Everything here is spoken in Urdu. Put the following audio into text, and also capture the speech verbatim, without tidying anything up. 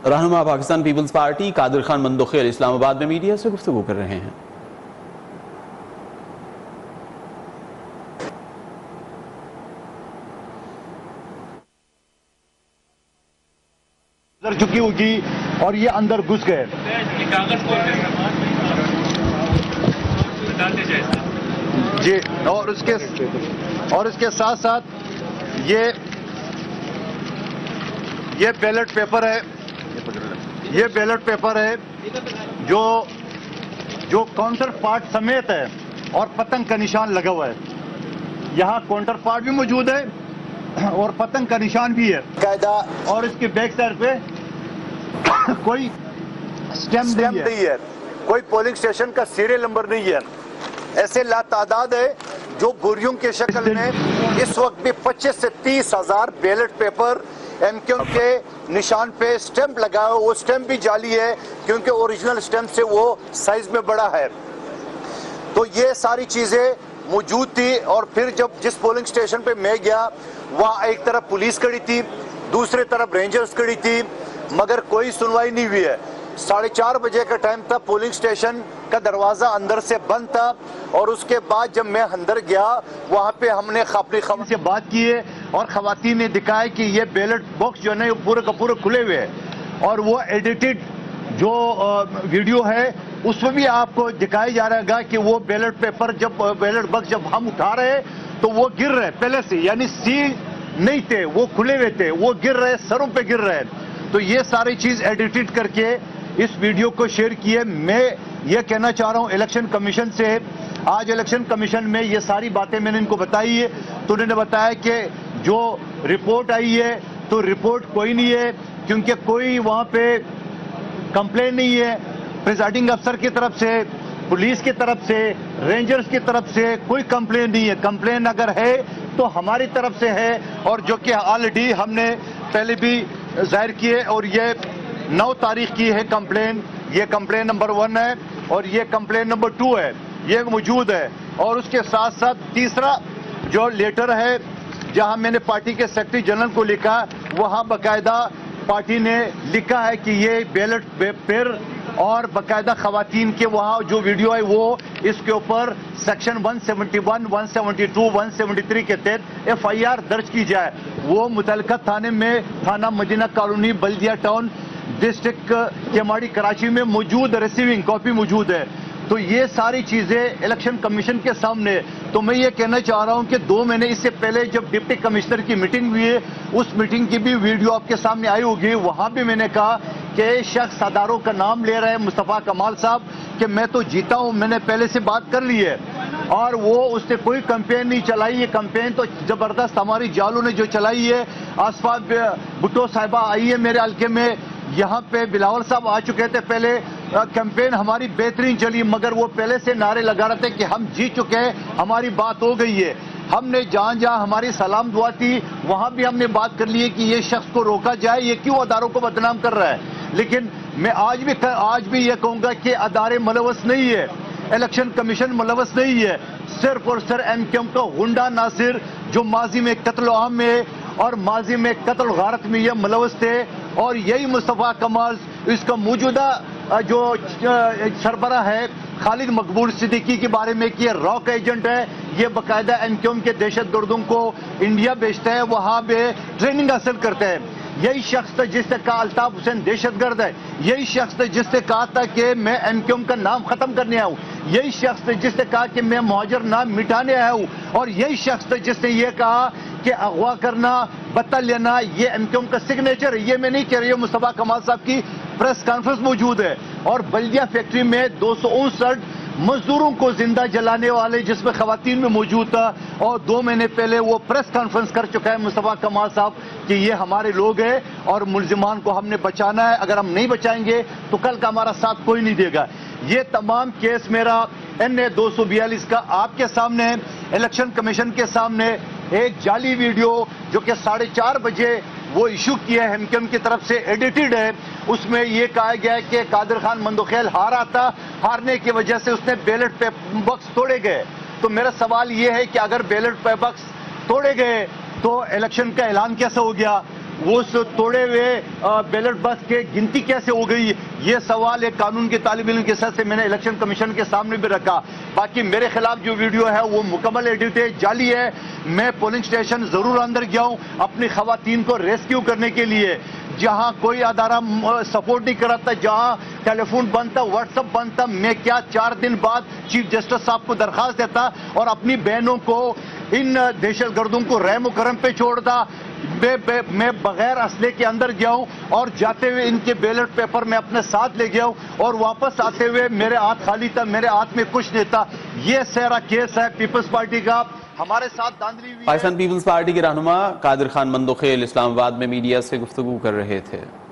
رہنما Pakistan Peoples Party Qadir Khan Mandokhail Islamabad میں میڈیا سے گفتگو کر رہے ہیں۔ ادھر چکی ہوگی اور یہ اندر گھس گئے۔ جی اور اس کے اور اس کے ساتھ ساتھ یہ یہ بیلٹ پیپر ہے یہ بیلٹ پیپر ہے جو جو کاؤنٹر پارٹ سمیت ہے اور پتنگ کا نشان لگا ہوا ہے۔ یہاں کاؤنٹر پارٹ بھی موجود ہے اور پتنگ کا نشان بھی ہے قاعدہ، اور اس کی بیک سائڈ پہ کوئی سٹیمپ نہیں ہے، کوئی پولنگ اسٹیشن کا سیریل نمبر نہیں ہے۔ ایسے لا تعداد ہے جو بوریوں کے شکل میں اس وقت بھی پچیس سے تیس ہزار بیلٹ پیپر ایم کیو کے نشان پہ سٹیمپ لگا ہے۔ وہ سٹیمپ بھی جعلی ہے کیونکہ اوریجنل سٹیمپ سے وہ سائز میں بڑا ہے۔ تو یہ ساری چیزیں موجود تھی، اور پھر جب جس پولنگ سٹیشن پہ میں گیا وہاں ایک طرف پولیس کھڑی تھی، دوسرے طرف رینجرز کھڑی تھی، مگر کوئی سنوائی نہیں ہوئی ہے۔ ساڑھے چار بجے کا ٹائم تھا، پولنگ سٹیشن کا دروازہ اندر سے بند تھا، اور اس کے بعد جب میں اندر گیا وہاں پہ ہم نے اپنی خواتین سے بات کی ہے، اور خواتین نے دکھایا کہ یہ بیلٹ باکس جو ہے پورے کا پورے کھلے ہوئے ہیں، اور وہ ایڈیٹڈ جو ویڈیو ہے اس میں بھی آپ کو دکھایا جا رہا گا کہ وہ بیلٹ پیپر جب بیلٹ باکس جب ہم اٹھا رہے تو وہ گر رہے پہلے سے، یعنی سیل نہیں تھے، وہ کھلے ہوئے تھے، وہ گر رہے، سروں پہ گر رہے۔ تو یہ ساری چیز ایڈیٹڈ کر کے اس ویڈیو کو شیئر کیے۔ میں یہ کہنا چاہ رہا ہوں الیکشن کمیشن سے، آج الیکشن کمیشن میں یہ ساری باتیں میں نے ان کو بتائی ہے، تو انہوں نے بتایا کہ جو رپورٹ آئی ہے تو رپورٹ کوئی نہیں ہے، کیونکہ کوئی وہاں پہ کمپلین نہیں ہے پریزائڈنگ افسر کی طرف سے، پولیس کی طرف سے، رینجرز کی طرف سے کوئی کمپلین نہیں ہے۔ کمپلین اگر ہے تو ہماری طرف سے ہے، اور جو کہ آلریڈی ہم نے پہلے بھی ظاہر کیے، اور یہ نو تاریخ کی ہے کمپلین، یہ کمپلین نمبر ون ہے، اور یہ کمپلین نمبر ٹو ہے، یہ موجود ہے۔ اور اس کے ساتھ ساتھ تیسرا جو لیٹر ہے جہاں میں نے پارٹی کے سیکرٹری جنرل کو لکھا، وہاں باقاعدہ پارٹی نے لکھا ہے کہ یہ بیلٹ پیپر اور باقاعدہ خواتین کے وہاں جو ویڈیو ہے وہ اس کے اوپر section one seventy one, one seventy two, one seventy three کے تحت ایف آئی آر درج کی جائے۔ وہ متعلقہ تھانے میں، تھانہ Madina colony, Baldia town, district Keamari Karachi میں موجود ریسیونگ کاپی موجود ہے۔ تو یہ ساری چیزیں الیکشن کمیشن کے سامنے۔ تو میں یہ کہنا چاہ رہا ہوں کہ دو مہینے اس سے پہلے جب ڈپٹی کمشنر کی میٹنگ ہوئی ہے، اس میٹنگ کی بھی ویڈیو آپ کے سامنے آئی ہوگی، وہاں بھی میں نے کہا کہ شخص اداروں کا نام لے رہے ہیں مصطفیٰ کمال صاحب کہ میں تو جیتا ہوں، میں نے پہلے سے بات کر لی ہے، اور وہ اس نے کوئی کمپین نہیں چلائی۔ یہ کمپین تو زبردست ہماری جالوں نے جو چلائی ہے۔ آصفہ بھٹو صاحبہ آئی ہے میرے حلقے میں، یہاں پہ بلاول صاحب آ چکے تھے پہلے، کیمپین ہماری بہترین چلی، مگر وہ پہلے سے نعرے لگا رہے تھے کہ ہم جیت چکے ہیں، ہماری بات ہو گئی ہے۔ ہم نے جہاں جہاں ہماری سلام دعا تھی وہاں بھی ہم نے بات کر لی ہے کہ یہ شخص کو روکا جائے، یہ کیوں اداروں کو بدنام کر رہا ہے۔ لیکن میں آج بھی آج بھی یہ کہوں گا کہ ادارے ملوث نہیں ہے، الیکشن کمیشن ملوث نہیں ہے، صرف اور صرف ایم کیو ایم کا غنڈہ ناصر جو ماضی میں قتل عام میں اور ماضی میں قتل غارت میں یہ ملوث تھے، اور یہی مصطفیٰ کمال اس کا موجودہ جو سربراہ ہے خالد مقبول صدیقی کے بارے میں کہ یہ راک ایجنٹ ہے، یہ باقاعدہ ایم کیو ایم کے دہشت گردوں کو انڈیا بھیجتا ہے، وہاں پہ ٹریننگ حاصل کرتا ہے۔ یہی شخص تھا جس نے کہا الطاف حسین دہشت گرد ہے، یہی شخص تھا جس نے کہا تھا کہ میں ایم کیو ایم کا نام ختم کرنے آیا ہوں، یہی شخص تھا جس نے کہا کہ میں مہاجر نام مٹانے آیا ہوں، اور یہی شخص تھا جس نے یہ کہا کہ اغوا کرنا، بتا لینا یہ ایم کیو ایم کا سگنیچر ہے۔ یہ میں نہیں کہہ رہی ہوں، مصطفیٰ کمال صاحب کی پریس کانفرنس موجود ہے، اور بلدیہ فیکٹری میں دو سو انسٹھ مزدوروں کو زندہ جلانے والے جس میں خواتین میں موجود تھا، اور دو مہینے پہلے وہ پریس کانفرنس کر چکا ہے مصطفیٰ کمال صاحب کہ یہ ہمارے لوگ ہیں اور ملزمان کو ہم نے بچانا ہے، اگر ہم نہیں بچائیں گے تو کل کا ہمارا ساتھ کوئی نہیں دے گا۔ یہ تمام کیس میرا این اے دو سو بیالیس کا آپ کے سامنے، الیکشن کمیشن کے سامنے ایک جعلی ویڈیو جو کہ ساڑھے چار بجے وہ ایشو کیا ہے ایم کیو ایم کی طرف سے، ایڈیٹڈ ہے، اس میں یہ کہا گیا ہے کہ قادر خان مندوخیل ہارا تھا، ہارنے کی وجہ سے اس نے بیلٹ باکس توڑے گئے۔ تو میرا سوال یہ ہے کہ اگر بیلٹ باکس توڑے گئے تو الیکشن کا اعلان کیسے ہو گیا؟ اس توڑے ہوئے بیلٹ باکس کے گنتی کیسے ہو گئی؟ یہ سوال ایک قانون کے طالب علم کے ساتھ سے میں نے الیکشن کمیشن کے سامنے بھی رکھا. باقی میرے خلاف جو ویڈیو ہے وہ مکمل ایڈٹ ہے، جعلی ہے. میں پولنگ سٹیشن ضرور اندر گیا ہوں اپنی خواتین کو ریسکیو کرنے کے لیے. جہاں کوئی ادارہ سپورٹ نہیں کر رہا تھا، جہاں ٹیلی فون بند تھا، واٹس ایپ بند تھا، میں کیا چار دن بعد چیف جسٹس صاحب کو درخواست دیتا اور اپنی بہنوں کو ان دہشت گردوں کو رحم و کرم پہ چھوڑتا. میں بغیر اسلحے کے اندر گیا ہوں اور جاتے ہوئے ان کے بیلٹ پیپر میں اپنے ساتھ لے گیا ہوں اور واپس آتے ہوئے میرے ہاتھ خالی تھا، میرے ہاتھ میں کچھ نہیں تھا. یہ سارا کیس ہے پیپلز پارٹی کا. ہمارے ساتھ داندلی ہوئی ہے. پاکستان پیپلز پارٹی کے رہنما قادر خان مندوخیل اسلام آباد میں میڈیا سے گفتگو کر رہے تھے.